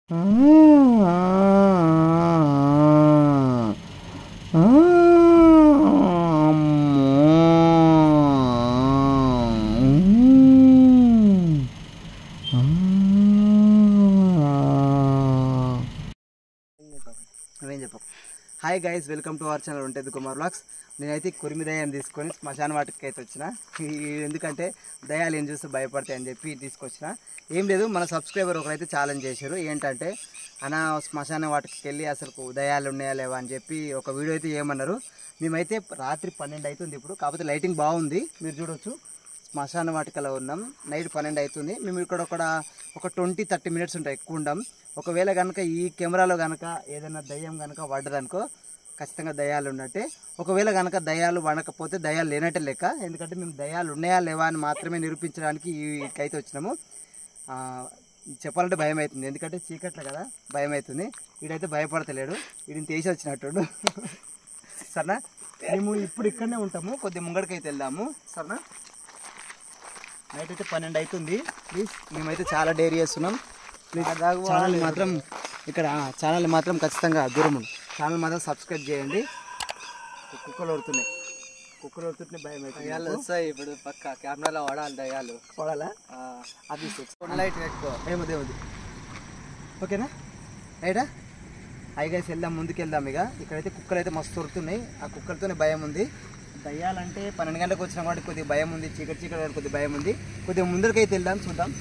Hi guys, welcome to our channel ఉంటది Kumar vlogs. నేనైతే కురిమి దయాన్ని తీసుకొని శ్మశాన వాటికి అయితే వచ్చిన. ఎందుకంటే దయాలు ఏం చూస్తే భయపడతాయి అని చెప్పి తీసుకొచ్చిన. ఏం లేదు, మన సబ్స్క్రైబర్ ఒకరైతే ఛాలెంజ్ చేశారు. ఏంటంటే శ్మశాన వాటికి వెళ్ళి అసలు దయాలు ఉన్నాయా లేవా అని చెప్పి ఒక వీడియో అయితే ఏమన్నారు. మేమైతే రాత్రి 12 అవుతుంది ఇప్పుడు, కాకపోతే లైటింగ్ బాగుంది, మీరు చూడొచ్చు. శ్మశాన వాటికలో ఉన్నాం, నైట్ 12 అవుతుంది. మేము ఇక్కడ ఒక 20-30 మినిట్స్ ఉంటాయి, ఎక్కువ ఉండం. ఒకవేళ కనుక ఈ కెమెరాలో కనుక ఏదైనా దయ్యం కనుక పడ్డదనుకో ఖచ్చితంగా దయ్యాలు ఉన్నట్టే. ఒకవేళ కనుక దయ్యాలు పడకపోతే దయ్యాలు లేనట్టే లెక్క. ఎందుకంటే మేము దయ్యాలు ఉన్నాయా లేవా అని మాత్రమే నిరూపించడానికి వీటికైతే వచ్చినాము. చెప్పాలంటే భయం అవుతుంది, ఎందుకంటే చీకట్లో కదా, భయం అవుతుంది. వీడైతే భయపడతలేడు, వీడిని తీసి వచ్చినట్టు. సరేనా, మేము ఇప్పుడు ఇక్కడనే ఉంటాము, కొద్దిగా ముంగడికైతే వెళ్దాము. సరేనా, నైట్ అయితే 12 అవుతుంది. ప్లీజ్, మేమైతే చాలా డైరీ చేస్తున్నాం. ఛానల్ మాత్రం ఛానల్ మాత్రం ఖచ్చితంగా దూరం ఉంది. ఛానల్ మాత్రం సబ్స్క్రైబ్ చేయండి. కుక్కలు ఒడుతుంటే భయం అవుతుంది. వస్తాయి ఇప్పుడు పక్క కెమెరాలో వాడాలి, దయ్యాలు చూడాలా? అది లైట్ పెట్టుకో, ఏముంది ఓకేనా? రైటా? గైస్ వెళ్దాం, ముందుకు వెళ్దాం. ఇక్కడైతే కుక్కలు అయితే మస్తు ఒడుతున్నాయి, ఆ కుక్కలతోనే భయం ఉంది. దయ్యాలంటే 12 గంటలకు వచ్చినా కాబట్టి కొద్దిగా భయం ఉంది, చీకటి కొద్దిగా భయం ఉంది. కొద్దిగా ముందరికైతే వెళ్దాం, చూద్దాం.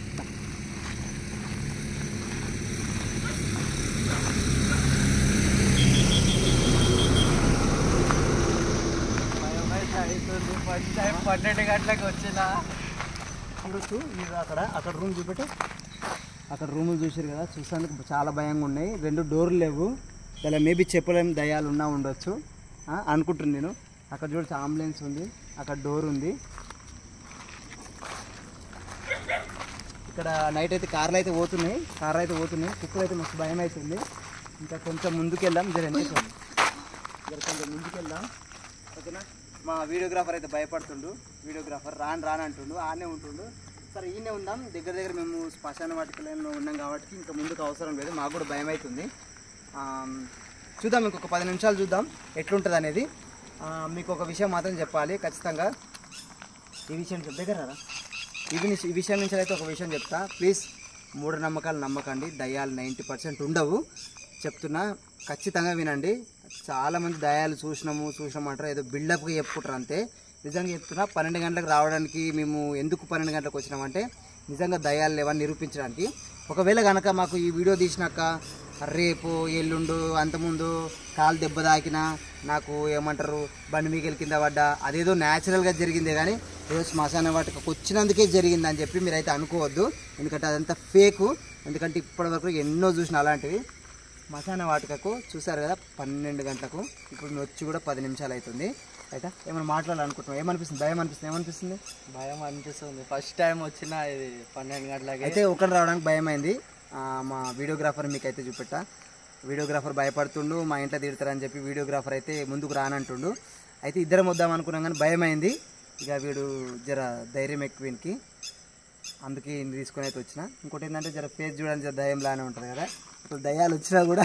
ఫస్ట్ టైం 12 గంటలకు వచ్చిన చూడొచ్చు. మీరు అక్కడ రూమ్ చూపెట్టి, అక్కడ రూములు చూసారు కదా, చూసేందుకు చాలా భయంగా ఉన్నాయి. 2 డోర్లు లేవు, ఇలా మేబీ చెప్పలేము, దయ్యాలు ఉండొచ్చు అనుకుంటున్నాను నేను. అక్కడ చూడొచ్చు, అంబులెన్స్ ఉంది, అక్కడ డోర్ ఉంది. ఇక్కడ నైట్ అయితే కార్లు అయితే పోతున్నాయి, కుక్కలు అయితే మస్తు భయం అవుతుంది. ఇంకా కొంచెం ముందుకు వెళ్దాం, కొంచెం ముందుకు వెళ్దాం. ఓకేనా? మా వీడియోగ్రాఫర్ అయితే భయపడుతుండు, రాను అంటుండు, ఆనే ఉంటుండు. సరే, ఈయనే ఉందాం. దగ్గర మేము శ్మశాన వాటికలో ఉన్నాం కాబట్టి ఇంకా ముందుకు అవసరం లేదు, మాకు కూడా భయం అవుతుంది. చూద్దాం, ఇంకొక 10 నిమిషాలు చూద్దాం ఎట్లుంటుంది అనేది. మీకు ఒక విషయం మాత్రం చెప్పాలి ఖచ్చితంగా. ఈ విషయం దగ్గర ఈ విషయం నుంచి అయితే ఒక విషయం చెప్తా. ప్లీజ్, మూఢనమ్మకాలు నమ్మకండి, దయ్యాలు 90% ఉండవు చెప్తున్నా, ఖచ్చితంగా వినండి. చాలామంది దయ్యాలు చూసినామంటారు, ఏదో బిల్డప్గా చెప్పుకుంటారు అంతే. నిజంగా చెప్తున్నా, 12 గంటలకు రావడానికి మేము ఎందుకు 12 గంటలకు వచ్చినామంటే నిజంగా దయ్యాలు లేవని నిరూపించడానికి. ఒకవేళ కనుక మాకు ఈ వీడియో తీసినాక రేపు ఎల్లుండు అంతకుముందు కాలు దెబ్బ తాకినా, నాకు ఏమంటారు బండి మీకెళ్ళి కింద పడ్డా, అదేదో న్యాచురల్గా జరిగిందే కానీ ఏదో శ్మశాన వాటికి వచ్చినందుకే జరిగిందని చెప్పి మీరైతే అనుకోవద్దు. ఎందుకంటే అదంతా ఫేకు. ఎందుకంటే ఇప్పటివరకు ఎన్నో చూసిన అలాంటివి. శ్మశాన వాటికకు చూసారు కదా 12 గంటలకు, ఇప్పుడు మేము వచ్చి కూడా 10 నిమిషాలు అవుతుంది. అయితే ఏమైనా మాట్లాడాలనుకుంటున్నాం? ఏమనిపిస్తుంది? భయం అనిపిస్తుంది. ఫస్ట్ టైం వచ్చిన ఇది 12 గంటలకి అయితే ఒకటి రావడానికి భయం అయింది. మా వీడియోగ్రాఫర్ మీకైతే చూపెట్టా. వీడియోగ్రాఫర్ భయపడుతుండు, మా ఇంట్లో తిడతారని చెప్పి వీడియోగ్రాఫర్ అయితే ముందుకు రానంటుండు. అయితే ఇద్దరం వద్దాం అనుకున్నాం కానీ భయం అయింది. ఇక వీడు జర ధైర్యం ఎక్కువ వీనికి, అందుకే ఈయన తీసుకొని అయితే వచ్చిన. ఇంకోటి ఏంటంటే జర ఫేస్ చూడడానికి జర దయ్యంలానే ఉంటుంది కదా. ఇప్పుడు దయ్యాలు వచ్చినా కూడా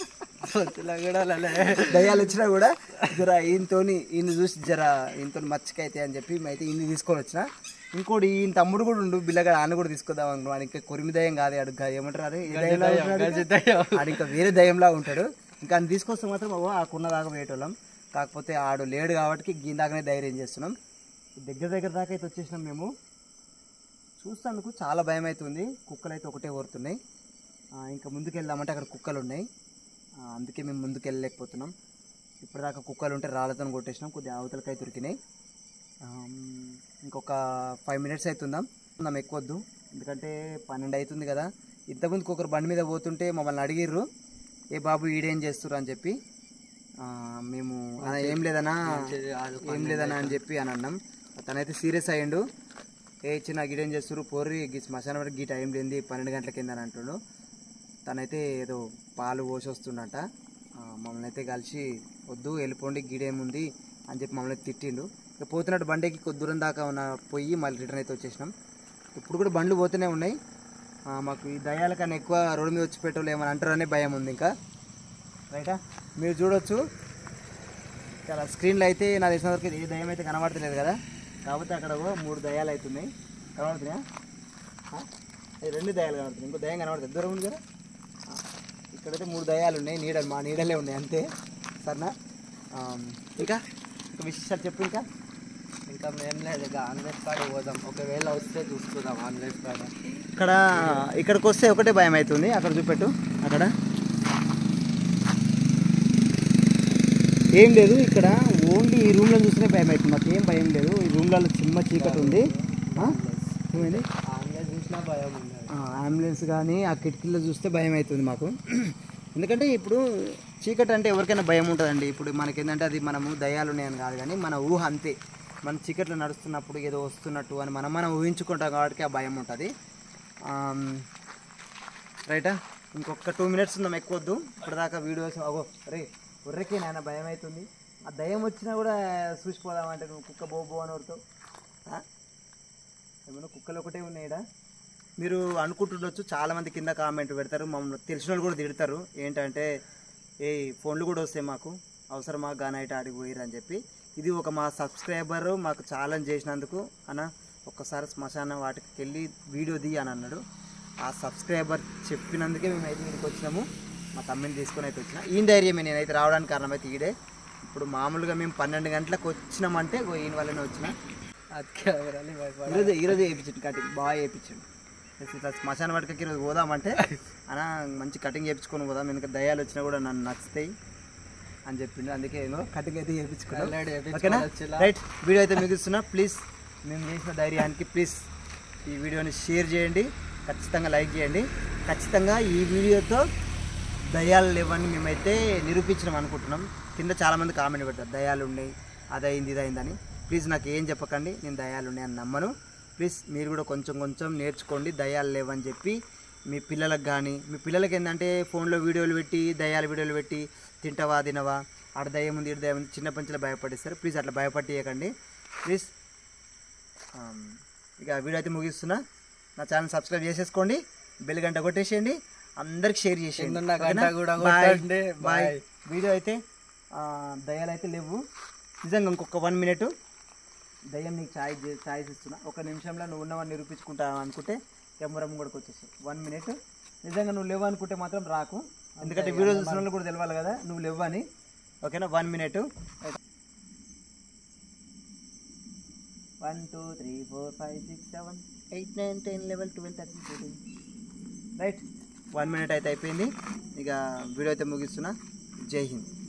జర ఈయన చూసి ఈయనతో మచ్చికైతే అని చెప్పి అయితే ఈయన తీసుకొని వచ్చిన. ఇంకోటి ఈయన తమ్ముడు కూడా ఉండు, బిల్లగాడు ఆయన కూడా తీసుకొద్దాం అనుకున్నాడు. ఇంకా కొరిమి దయ్యం కాదు, అడుగు ఏమంటారు, ఆడు ఇంకా వేరే దయ్యంలా ఉంటాడు. ఇంకా ఆయన తీసుకొస్తే మాత్రం ఆకున్న దాకా వేయటోళ్ళం. కాకపోతే ఆడు లేడు కాబట్టి గీందాకనే ధైర్యం చేస్తున్నాం. దగ్గర దాకా అయితే వచ్చేసినాం. మేము చూస్తానికి చాలా భయం అవుతుంది, కుక్కలు అయితే ఒకటే కోరుతున్నాయి. ఇంకా ముందుకు వెళ్దామంటే అక్కడ కుక్కలు ఉన్నాయి, అందుకే మేము ముందుకు వెళ్ళలేకపోతున్నాం. ఇప్పటిదాకా కుక్కలు ఉంటే రాళ్ళతో కొట్టేసినాం, కొద్దిగా అవతలకై దొరికినాయి. ఇంకొక 5 మినిట్స్ అవుతుందాం, ఎక్కువద్దు ఎందుకంటే 12 అవుతుంది కదా. ఇంతకుముందుకు ఒకరు బండి మీద పోతుంటే మమ్మల్ని అడిగిర్రు, ఏ బాబు ఈడేం చేస్తుర్రు అని చెప్పి. మేము ఏం లేదనా అని చెప్పి అన్నాం. తనైతే సీరియస్ అయ్యిండు, చిన్న గిడేం చేస్తుర్రు పోర్రి, శ్మశానం వరకు గీ టైం లేని 12 గంటల కింద అని అంటుండు. తనైతే ఏదో పాలు పోసి వస్తుండట. మమ్మల్ని అయితే కలిసి వద్దు వెళ్ళిపోండి గీడేముంది అని చెప్పి మమ్మల్ని తిట్టిండు. ఇక పోతున్నట్టు బండికి కొద్ది దూరం దాకా పోయి మళ్ళీ రిటర్న్ అయితే వచ్చేసినాం. ఇప్పుడు కూడా బండ్లు పోతూనే ఉన్నాయి. మాకు ఈ దయ్యాల కన్నా ఎక్కువ రోడ్డు మీద వచ్చి పెట్రోల్ ఏమని అంటారని భయం ఉంది ఇంకా. రైటా, మీరు చూడొచ్చు చాలా స్క్రీన్లో అయితే నాకు తెలిసిన వరకు ఏ దయ్యం అయితే కనబడతలేదు కదా. కాకపోతే అక్కడ 3 దయ్యాలు అవుతున్నాయి, కనబడుతున్నాయా? అది 2 దయ్యాలు కనబడుతున్నాయి, ఇంకో దయ్యం కనబడుతుంది దూరం ఉంది కదా. ఇక్కడైతే 3 దయ్యాలు ఉన్నాయి, నీడలు మా నీడలే ఉన్నాయి అంతే. సరేనా? ఇంకా విశేషాలు చెప్పు. ఇంకా మేము లేదు, ఇక ఆన్లైన్ కాడ పోదాం, ఒకవేళ వస్తే చూసుకుందాం ఆన్లైన్ కాడ. ఇక్కడికి వస్తే ఒకటే భయం అవుతుంది. అక్కడ చూపెట్టు, అక్కడ ఏం లేదు. ఇక్కడ ఓన్లీ ఈ రూమ్లో చూస్తేనే భయం అవుతుంది, మాకు ఏం భయం లేదు. ఈ రూమ్లలో చిన్న చీకటి ఉంది. ఏమైంది? ఆన్లైన్ చూసినా భయం ఉంది. అంబులెన్స్ కానీ ఆ కిటికీలో చూస్తే భయం అవుతుంది మాకు. ఎందుకంటే ఇప్పుడు చీకటి అంటే ఎవరికైనా భయం ఉంటుందండి. ఇప్పుడు మనకేంటంటే అది మనము దయ్యాలు ఉన్నాయని కాదు, కానీ మన ఊహ అంతే. మన చీకట్లో నడుస్తున్నప్పుడు ఏదో వస్తున్నట్టు అని మనం ఊహించుకుంటాం కాబట్టి ఆ భయం ఉంటుంది. రైటా, ఇంకొక 2 మినిట్స్ ఉన్నాం, ఎక్కువ వద్దు. ఇప్పటిదాకా వీడియోస్ రే ఉర్రకి నాయన భయం అవుతుంది. ఆ దయ్యం వచ్చినా కూడా చూసిపోదామంటే నువ్వు కుక్క బో అని వరుతావు. ఏమన్నా కుక్కలు ఒకటే ఉన్నాయిడా. మీరు అనుకుంటుండొచ్చు, చాలామంది కింద కామెంట్ పెడతారు, మమ్మల్ని తెలిసిన వాళ్ళు కూడా తిడతారు. ఏంటంటే ఫోన్లు కూడా వస్తాయి మాకు, అవసరమా గానైట్ ఆడికి పోయిరు అని చెప్పి. ఇది ఒక మా సబ్స్క్రైబరు మాకు ఛాలెంజ్ చేసినందుకు అన్న ఒక్కసారి శ్మశాన వాటికి వెళ్ళి వీడియో ది అని అన్నాడు. ఆ సబ్స్క్రైబర్ చెప్పినందుకే మేము అయితే వీడికి వచ్చినాము. మా తమ్మిని తీసుకొని అయితే వచ్చిన. ఈ ధైర్యమే నేనైతే రావడానికి కారణం అయితే ఈడే. ఇప్పుడు మామూలుగా మేము 12 గంటలకు వచ్చినామంటే ఈయన వల్లనే వచ్చిన. ఈరోజు వేయించండి కటింగ్, బాగా వేయించండి. ఇట్లా శ్మశాన వాటికి ఈరోజు పోదామంటే అన్న మంచి కటింగ్ చేయించుకొని పోదాం, ఎందుకంటే దయ్యాలు వచ్చినా కూడా నన్ను నచ్చుతాయి అని చెప్పిండు. అందుకే కటింగ్ అయితే చేయించుకున్నాం. ఓకేనా? రైట్, వీడియో అయితే ముగిస్తున్నా. ప్లీజ్ మేము చేసిన ధైర్యానికి ప్లీజ్ ఈ వీడియోని షేర్ చేయండి, ఖచ్చితంగా లైక్ చేయండి. ఖచ్చితంగా ఈ వీడియోతో దయ్యాలు లేవని మేమైతే నిరూపించడం అనుకుంటున్నాం. కింద చాలామంది కామెంట్ పెడతారు దయ్యాలు ఉన్నాయి, అదైంది ఇదైందని. ప్లీజ్ నాకు ఏం చెప్పకండి, నేను దయ్యాలు ఉన్నాయని నమ్మను. ప్లీజ్ మీరు కూడా కొంచెం నేర్చుకోండి, దయ్యాలు లేవని చెప్పి మీ పిల్లలకు కానీ. మీ పిల్లలకి ఏంటంటే ఫోన్లో వీడియోలు పెట్టి దయ్యాల వీడియోలు పెట్టి తింటావా తినవా, ఆడ దయ్యం ఉంది, ఇటు దయ్యం ఉంది, చిన్న పంచులో భయపడిస్తారు. ప్లీజ్ అట్లా భయపడియకండి ప్లీజ్. ఇక వీడియో అయితే ముగిస్తున్నా. నా ఛానల్ సబ్స్క్రైబ్ చేసేసుకోండి, బెల్ గంట కొట్టేసేయండి, అందరికి షేర్ చేసేయండి. బాయ్. వీడియో అయితే దయ్యాలు అయితే లేవు నిజంగా. ఇంకొక 1 మినిట్ దయ్యం నీకు ఛాయిస్ ఇస్తున్నా. 1 నిమిషంలో నువ్వు ఉన్నవని నిరూపించుకుంటావు అనుకుంటే కెమెరా ముంగడికి వచ్చేసి 1 మినిట్. నిజంగా నువ్వు లేవు అనుకుంటే మాత్రం రాకు, ఎందుకంటే వీడియో చూసిన వాళ్ళు కూడా తెలవాలి కదా నువ్వు లేవని. ఓకేనా? 1 మినిట్. 1 2 3 4 5 6 7 8 9 10 11 12 13 14. రైట్, 1 మినిట్ అయితే అయిపోయింది. ఇక వీడియో అయితే ముగిస్తున్నా. జై హింద్.